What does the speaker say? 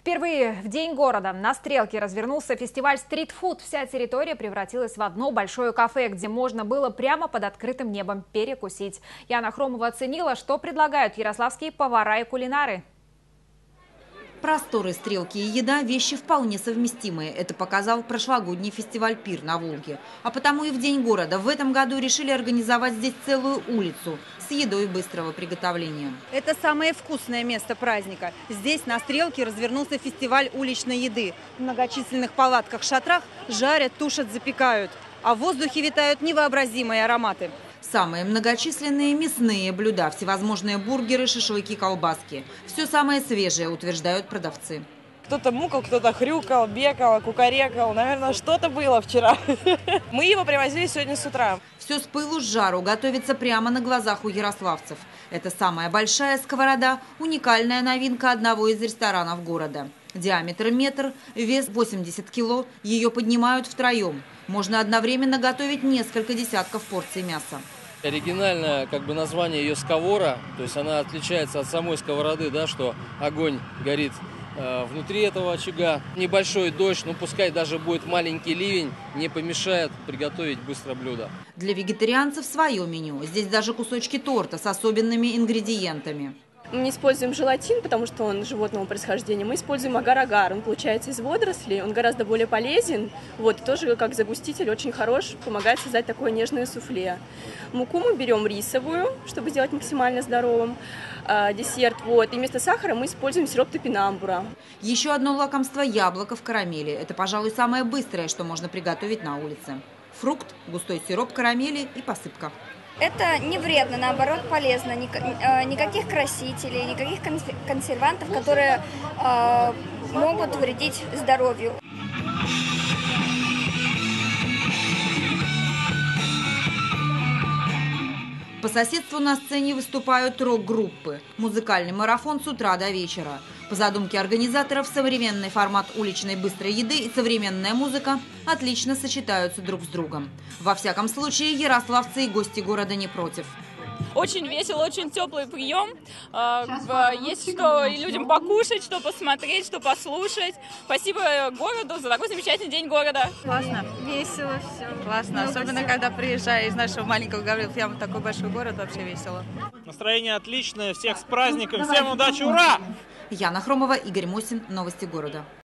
Впервые в День города на Стрелке развернулся фестиваль стритфуд. Вся территория превратилась в одно большое кафе, где можно было прямо под открытым небом перекусить. Яна Хромова оценила, что предлагают ярославские повара и кулинары. Просторы, стрелки и еда – вещи вполне совместимые. Это показал прошлогодний фестиваль «Пир» на Волге. А потому и в День города в этом году решили организовать здесь целую улицу с едой быстрого приготовления. Это самое вкусное место праздника. Здесь на Стрелке развернулся фестиваль уличной еды. В многочисленных палатках-шатрах жарят, тушат, запекают. А в воздухе витают невообразимые ароматы. Самые многочисленные мясные блюда, всевозможные бургеры, шашлыки, колбаски. Все самое свежее, утверждают продавцы. Кто-то мукал, кто-то хрюкал, бегал, кукарекал. Наверное, что-то было вчера. Мы его привозили сегодня с утра. Все с пылу с жару готовится прямо на глазах у ярославцев. Это самая большая сковорода, уникальная новинка одного из ресторанов города. Диаметр метр, вес 80 кило. Ее поднимают втроем. Можно одновременно готовить несколько десятков порций мяса. Оригинальное название ее скавора, то есть она отличается от самой сковороды, да, что огонь горит внутри этого очага. Небольшой дождь, пускай даже будет маленький ливень, не помешает приготовить быстро блюдо. Для вегетарианцев свое меню. Здесь даже кусочки торта с особенными ингредиентами. Мы не используем желатин, потому что он животного происхождения. Мы используем агар-агар. Он получается из водорослей, он гораздо более полезен. Тоже как загуститель очень хорош, помогает создать такое нежное суфле. Муку мы берем рисовую, чтобы сделать максимально здоровым десерт. И вместо сахара мы используем сироп топинамбура. Еще одно лакомство – яблоко в карамели. Это, пожалуй, самое быстрое, что можно приготовить на улице. Фрукт, густой сироп карамели и посыпка. Это не вредно, наоборот полезно. Никаких красителей, никаких консервантов, которые могут вредить здоровью. По соседству на сцене выступают рок-группы. Музыкальный марафон с утра до вечера. По задумке организаторов, современный формат уличной быстрой еды и современная музыка отлично сочетаются друг с другом. Во всяком случае, ярославцы и гости города не против. Очень весело, очень теплый прием. Есть что и людям покушать, что посмотреть, что послушать. Спасибо городу за такой замечательный день города. Классно, весело все. Классно, особенно когда приезжаю из нашего маленького города в такой большой город, вообще весело. Настроение отличное, всех с праздником, всем удачи, ура! Яна Хромова, Игорь Мосин, новости города.